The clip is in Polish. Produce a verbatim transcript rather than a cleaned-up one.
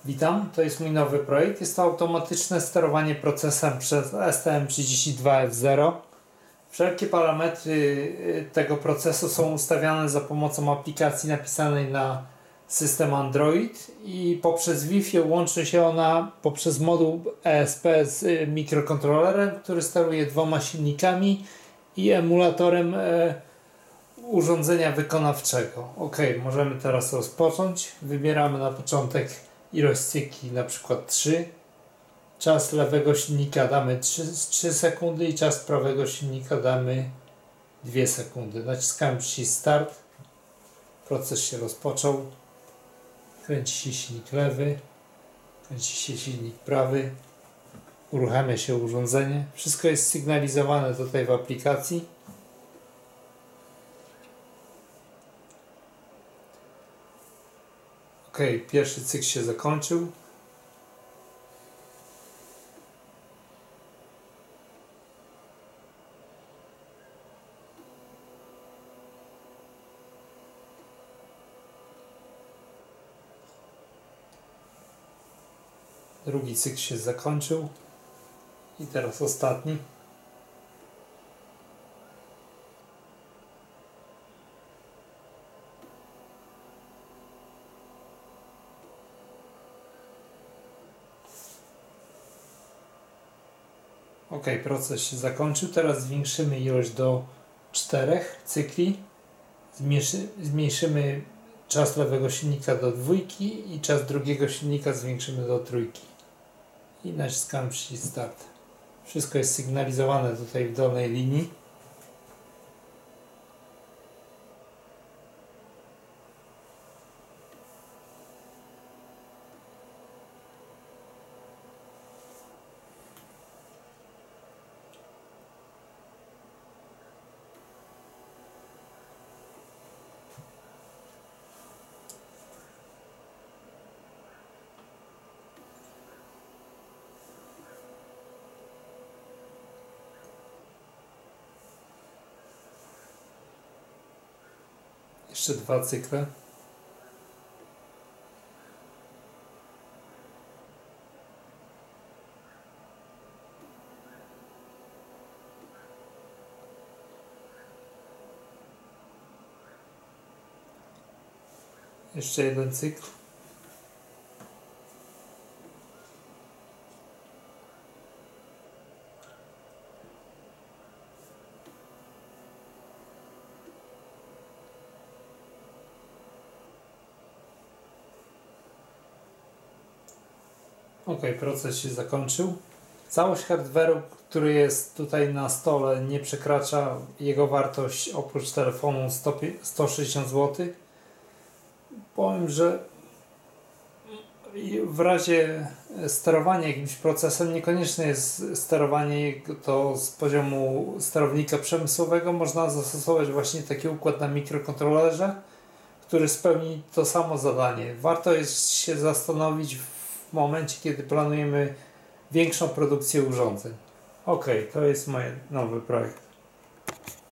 Witam, to jest mój nowy projekt. Jest to automatyczne sterowanie procesem przez S T M trzydzieści dwa F zero. Wszelkie parametry tego procesu są ustawiane za pomocą aplikacji napisanej na system Android i poprzez Wi-Fi łączy się ona poprzez moduł E S P z mikrokontrolerem, który steruje dwoma silnikami i emulatorem e, urządzenia wykonawczego. Ok, możemy teraz rozpocząć. Wybieramy na początek ilość cykli, na przykład trzy. Czas lewego silnika damy trzy sekundy i czas prawego silnika damy dwie sekundy. Naciskamy przycisk Start. Proces się rozpoczął. Kręci się silnik lewy. Kręci się silnik prawy. Uruchamia się urządzenie. Wszystko jest sygnalizowane tutaj w aplikacji. Ok, pierwszy cykl się zakończył. Drugi cykl się zakończył. I teraz ostatni. Ok, proces się zakończył. Teraz zwiększymy ilość do czterech cykli. Zmniejszy, zmniejszymy czas lewego silnika do dwójki i czas drugiego silnika zwiększymy do trójki. I naciskamy przycisk Start. Wszystko jest sygnalizowane tutaj w dolnej linii. Jeszcze dwa cykle. Jeszcze jeden cykl. Ok, proces się zakończył. Całość hardware'u, który jest tutaj na stole, nie przekracza jego wartość oprócz telefonu sto sześćdziesiąt złotych. Powiem, że w razie sterowania jakimś procesem niekonieczne jest sterowanie to z poziomu sterownika przemysłowego. Można zastosować właśnie taki układ na mikrokontrolerze, który spełni to samo zadanie. Warto jest się zastanowić w momencie, kiedy planujemy większą produkcję urządzeń. Ok, to jest mój nowy projekt.